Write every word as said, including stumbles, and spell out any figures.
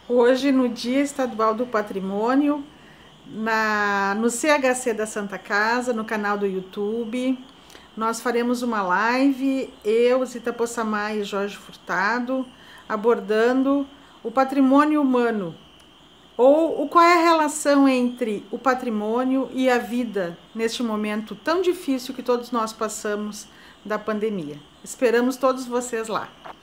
Hoje, no Dia Estadual do Patrimônio, na, no C H C da Santa Casa, no canal do YouTube, nós faremos uma live, eu, Zita Possamay e Jorge Furtado, abordando o patrimônio humano, ou qual é a relação entre o patrimônio e a vida neste momento tão difícil que todos nós passamos da pandemia. Esperamos todos vocês lá.